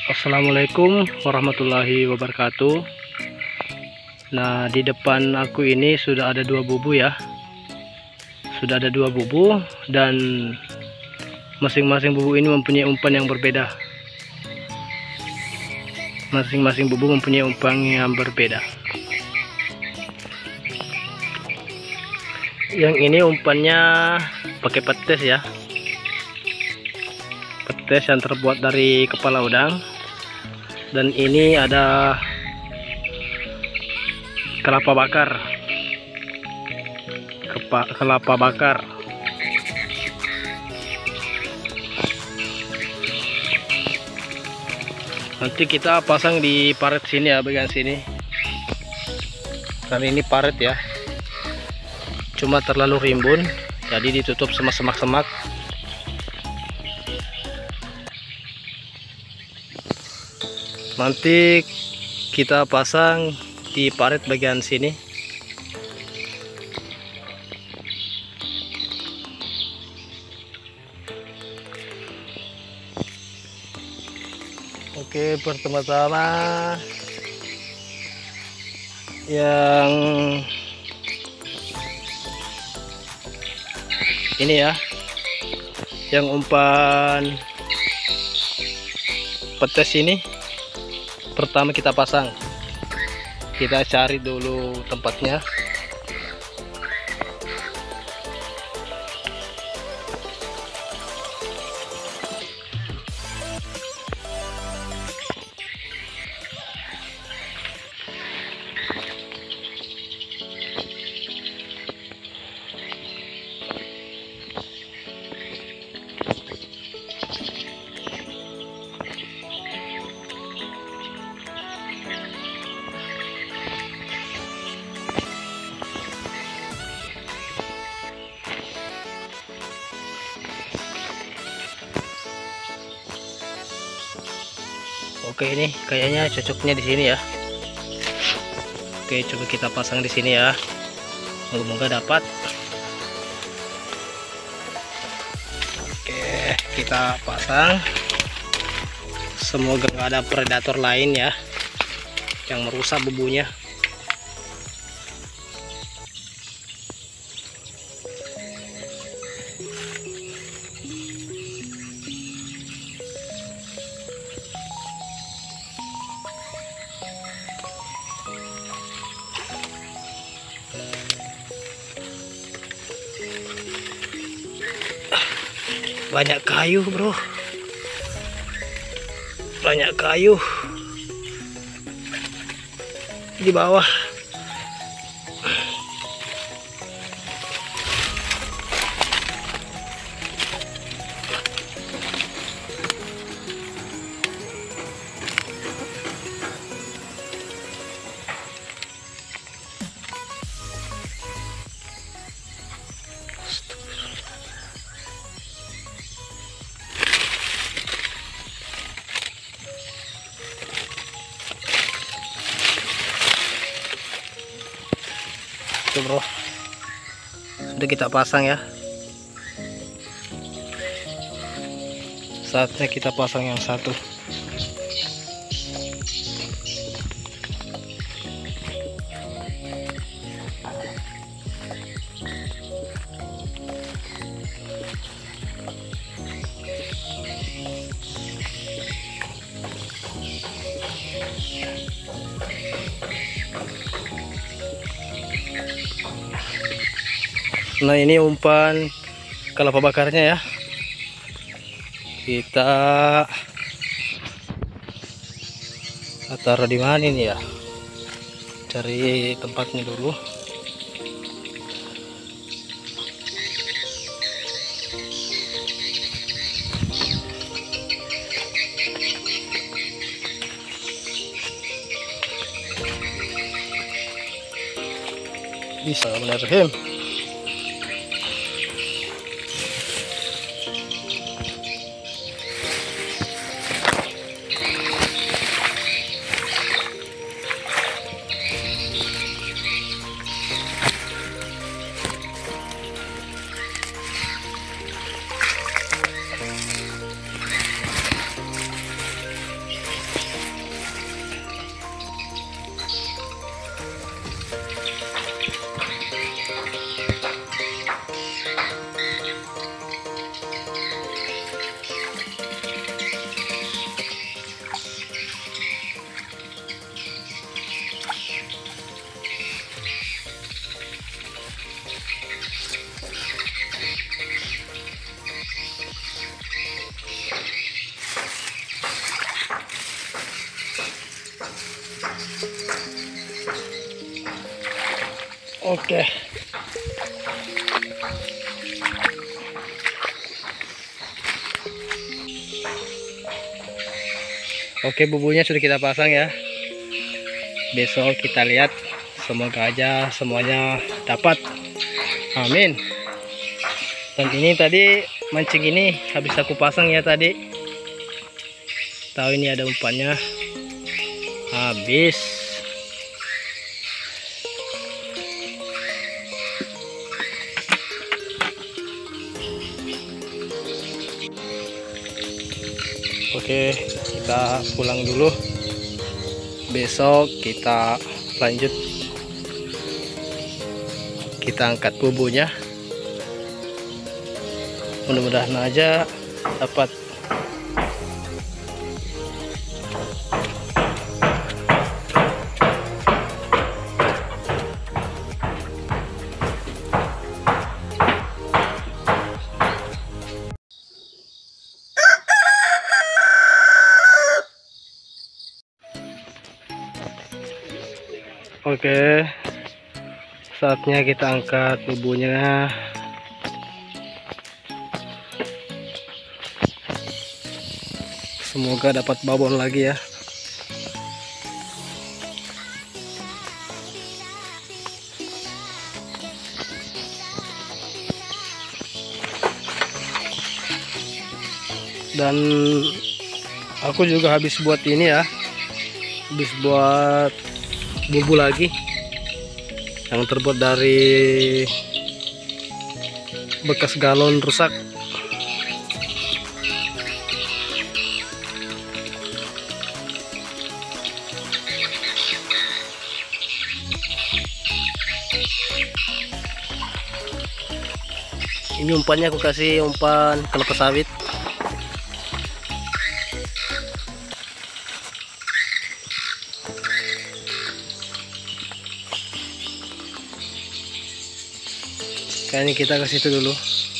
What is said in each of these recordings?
Assalamualaikum warahmatullahi wabarakatuh. Nah, di depan aku ini sudah ada dua bubu ya. Sudah ada dua bubu dan masing-masing bubu ini mempunyai umpan yang berbeda. Masing-masing bubu mempunyai umpan yang berbeda. Yang ini umpannya pakai petis ya. Petis yang terbuat dari kepala udang. Dan ini ada kelapa bakar. Kelapa bakar. Nanti kita pasang di paret sini ya, bagian sini. Dan ini paret ya. Cuma terlalu rimbun, jadi ditutup sama semak-semak. Nanti kita pasang di paret bagian sini. Oke, pertama-tama yang ini ya, yang umpan petis ini pertama kita pasang. Kita cari dulu tempatnya. Oke, ini kayaknya cocoknya di sini ya. Oke, coba kita pasang di sini ya. Moga-moga dapat. Oke, kita pasang. Semoga nggak ada predator lain ya yang merusak bubunya. Banyak kayu bro, banyak kayu di bawah. Tuh bro, sudah kita pasang ya. Saatnya kita pasang yang satu. Nah, ini umpan kelapa bakarnya ya. Kita taruh di mana ini ya? Cari tempatnya dulu. Bismillahirrahmanirrahim. Oke. Oke, bubunya sudah kita pasang ya. Besok kita lihat, semoga aja semuanya dapat. Amin. Dan ini tadi mancing ini habis aku pasang ya tadi. Tahu ini ada umpannya. Habis. Oke, kita pulang dulu. Besok kita lanjut. Kita angkat bubunya. Mudah-mudahan aja dapat. Oke, saatnya kita angkat bubunya. Semoga dapat babon lagi ya. Dan aku juga habis buat ini ya, habis buat bubu lagi yang terbuat dari bekas galon rusak. Ini umpannya aku kasih umpan kelapa sawit. Kayaknya kita ke situ dulu.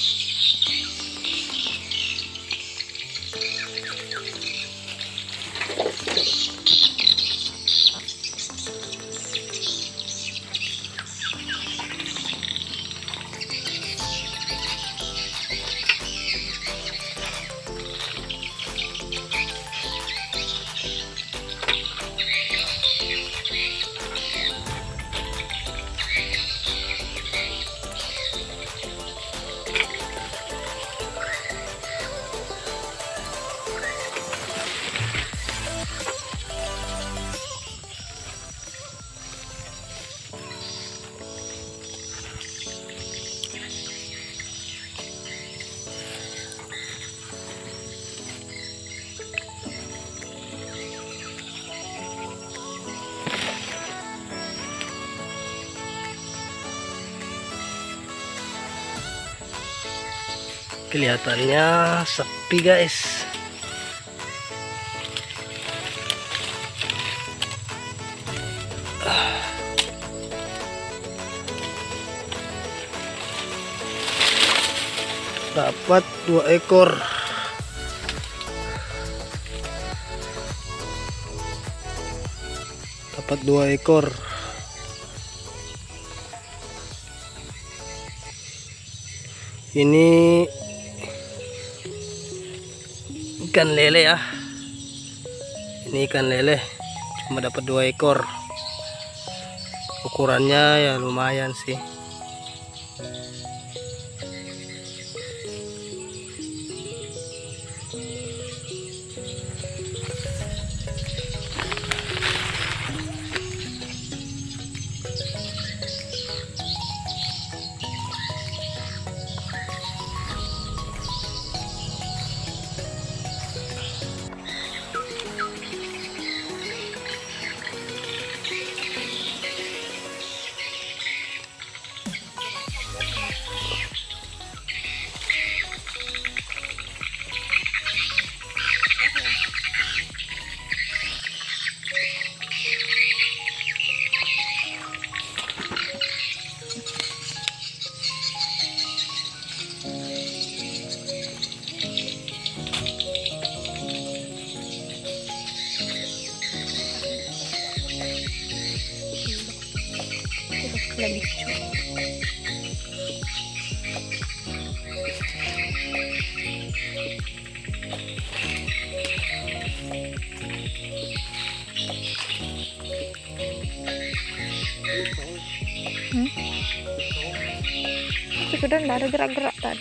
Kelihatannya sepi guys. Dapat 2 ekor. Dapat 2 ekor. Ini ikan lele ya. Ini ikan lele, cuma dapat 2 ekor. Ukurannya ya lumayan sih. lebih bicu. Sudah tidak ada gerak-gerak tadi.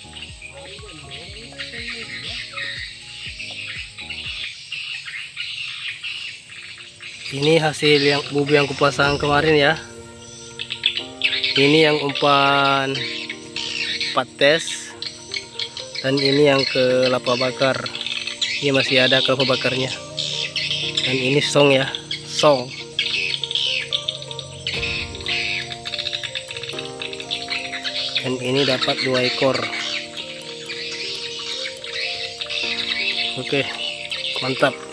Ini hasil yang bubu yang kupasang kemarin ya. Ini yang umpan pates dan ini yang kelapa bakar. Ini masih ada kelapa bakarnya. Dan ini song ya, song. Dan ini dapat 2 ekor. Oke, mantap.